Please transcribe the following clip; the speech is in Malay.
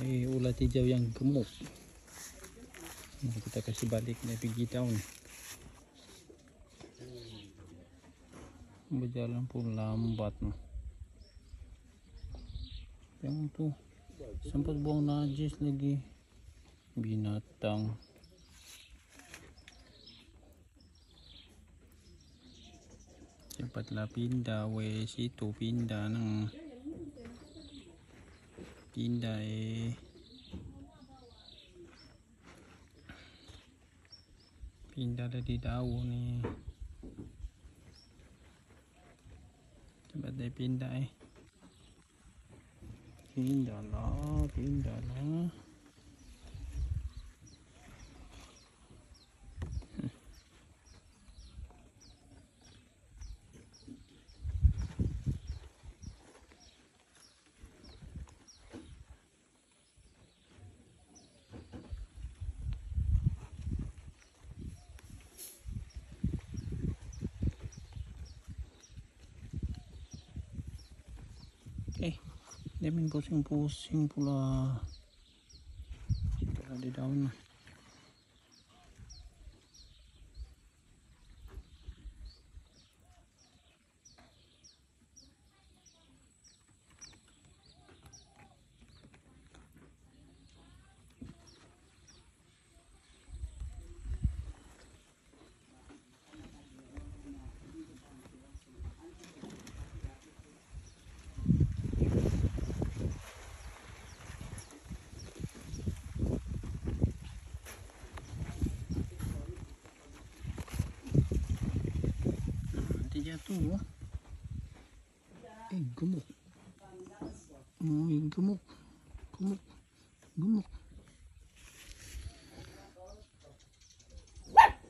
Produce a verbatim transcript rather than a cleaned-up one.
Eh, ulat hijau yang gemuk. Nah, kita kasih balik dia pergi down. Berjalan pun lambat. Yang tu sempat buang najis lagi. Binatang. Cepatlah pindah weh, situ pindah nang. Pindah eh. Pindah dari daun ni. Cepat dia pindah eh. Pindahlah, pindahlah. Eh, dia main pusing-pusing pula. Sudah di daun. Jatuh. Eh, gemuk. Oh, gemuk. Gemuk. Gemuk.